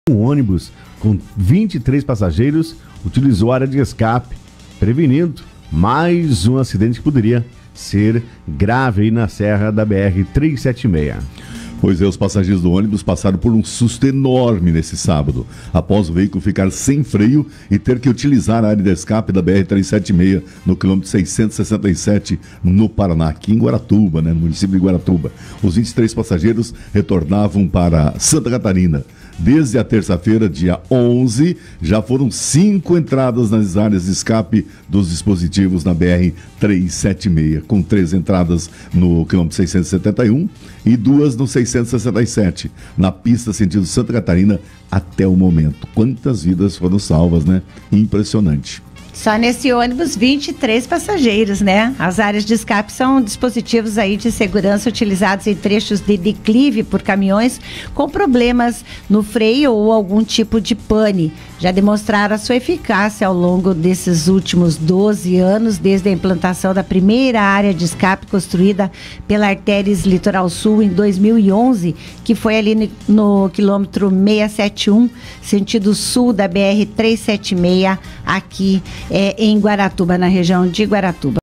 Um ônibus com 23 passageiros utilizou a área de escape, prevenindo mais um acidente que poderia ser grave aí na Serra da BR-376. Pois é, os passageiros do ônibus passaram por um susto enorme nesse sábado, após o veículo ficar sem freio e ter que utilizar a área de escape da BR-376 no quilômetro 667 no Paraná, aqui em Guaratuba, no município de Guaratuba. Os 23 passageiros retornavam para Santa Catarina. Desde a terça-feira, dia 11, já foram 5 entradas nas áreas de escape dos dispositivos na BR-376, com 3 entradas no quilômetro 671 e 2 no 667, na pista sentido Santa Catarina até o momento. Quantas vidas foram salvas, né? Impressionante. Só nesse ônibus, 23 passageiros, né? As áreas de escape são dispositivos aí de segurança utilizados em trechos de declive por caminhões com problemas no freio ou algum tipo de pane. Já demonstraram a sua eficácia ao longo desses últimos 12 anos, desde a implantação da primeira área de escape construída pela Artéries Litoral Sul em 2011, que foi ali no quilômetro 671, sentido sul da BR-376, aqui em Guaratuba, na região de Guaratuba.